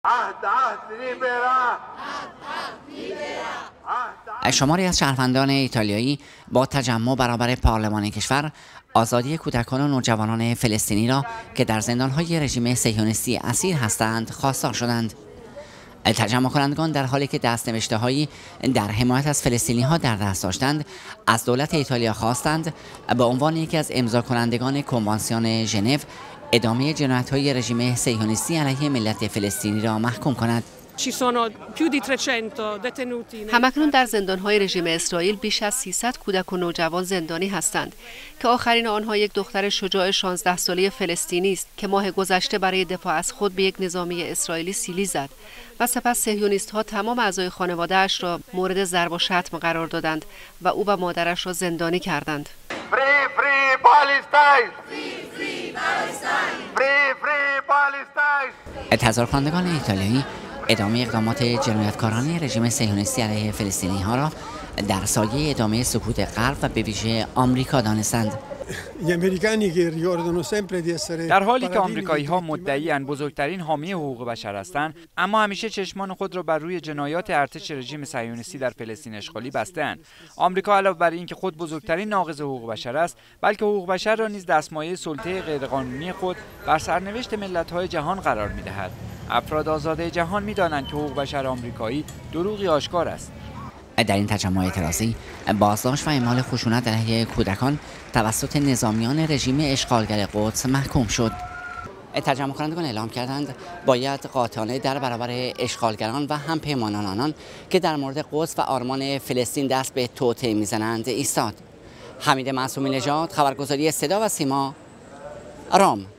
شماری از شهروندان ایتالیایی با تجمع برابر پارلمان کشور آزادی کودکان و نوجوانان فلسطینی را که در زندانهای رژیم صهیونیستی اسیر هستند خواستار شدند. تجمع کنندگان در حالی که دستنوشته‌هایی در حمایت از فلسطینی‌ها در دست داشتند، از دولت ایتالیا خواستند به عنوان یکی از امضا کنندگان کنوانسیون ژنو ادامه جنایت‌های رژیم صهیونیستی علیه ملت فلسطینی را محکوم کند. همکنون در زندان‌های رژیم اسرائیل بیش از 300 کودک و نوجوان زندانی هستند که آخرین آنها یک دختر شجاع 16 ساله فلسطینی است که ماه گذشته برای دفاع از خود به یک نظامی اسرائیلی سیلی زد و سپس صهیونیست‌ها تمام اعضای خانواده‌اش را مورد ضرب و شتم قرار دادند و او و مادرش را زندانی کردند. تظاهرکنندگان ایتالیایی ادامه اقدامات جنایتکارانه رژیم صهیونیستی علیه فلسطینی‌ها را در سایه ادامه سکوت غرب و به ویژه آمریکا دانستند. در حالی که آمریکایی‌ها مدعی‌اند بزرگترین حامی حقوق بشر هستند، اما همیشه چشمان خود را بر روی جنایات ارتش رژیم صهیونیستی در فلسطین اشغالی بسته‌اند. آمریکا علاوه بر اینکه خود بزرگترین ناقض حقوق بشر است، بلکه حقوق بشر را نیز دستمایه سلطه غیرقانونی خود بر سرنوشت ملت‌های جهان قرار می‌دهد. افراد آزاده جهان می‌دانند که حقوق بشر آمریکایی دروغی آشکار است. در این تجمع اعتراضی بازداشت و اعمال خشونت علیه کودکان توسط نظامیان رژیم اشغالگر قدس محکوم شد. تجمع کنندگان اعلام کردند باید قاطعانه در برابر اشغالگران و همپیمانان آنان که در مورد قدس و آرمان فلسطین دست به توطئه میزنند ایستاد. حمید معصومی نژاد، خبرگزاری صدا و سیما، رام.